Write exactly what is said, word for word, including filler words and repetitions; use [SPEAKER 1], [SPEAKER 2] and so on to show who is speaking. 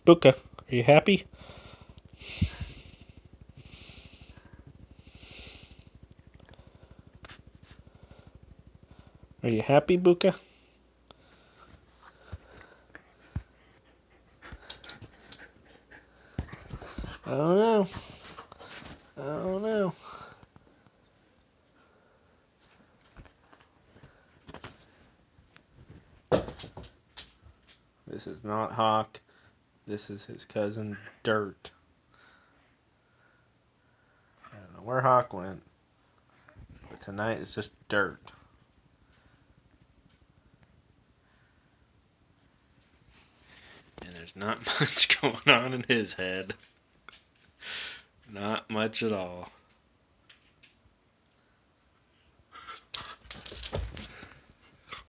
[SPEAKER 1] Buca, are you happy? Are you happy, Buca? I don't know. I don't know. This is not Hawk. This is his cousin, Dirt. I don't know where Hawk went, but tonight it's just Dirt. And there's not much going on in his head. Not much at all.